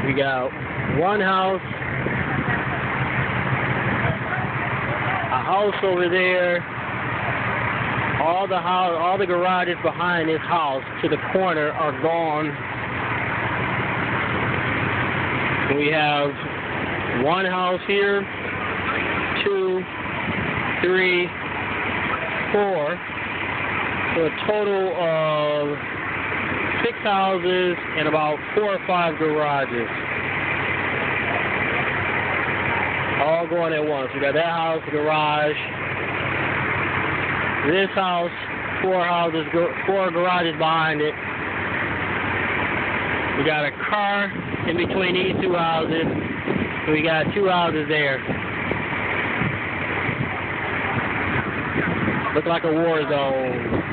We got one house, a house over there, all the garages behind this house to the corner are gone. We have one house here, 2, 3, 4, so a total of 6 houses and about 4 or 5 garages. All going at once. We got that house, the garage, this house, 4 houses, 4 garages behind it. We got a car in between these 2 houses. We got 2 houses there. Look like a war zone.